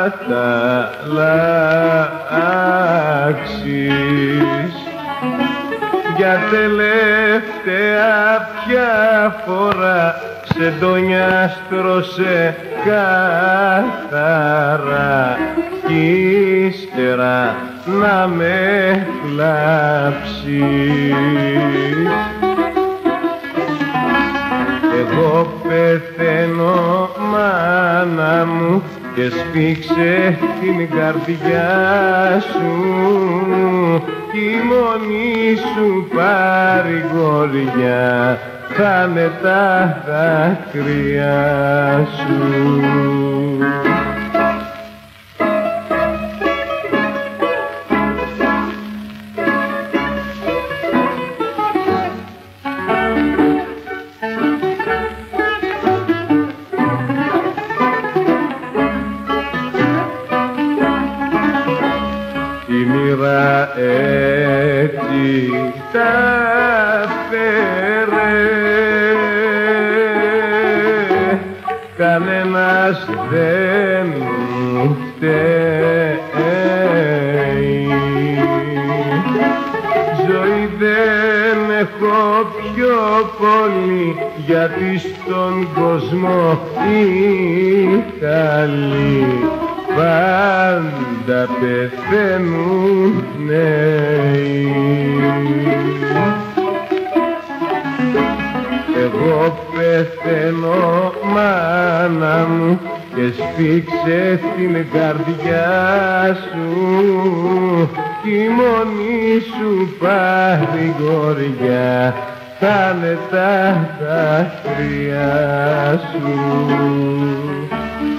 αλλάξεις. Για τελευταία πια φορά σε ντονιάστρωσε καθαρά κι ύστερα να με κλάψεις. Εγώ πεθαίνω μάνα μου και σφίξε την καρδιά σου κι η μόνη σου παρηγοριά θα είναι τα δάκρυα σου. Η μοίρα έτσι τα φέρε, κανένας δεν μου φταίει. Ζωή δεν έχω πιο πολύ, γιατί στον κόσμο οι καλοί πάντα πεθαίνουν νέοι. Εγώ πεθαίνω μάνα μου και σφίξε την καρδιά σου κι η μόνη σου παρηγοριά θα είναι τα δάκρυα σου.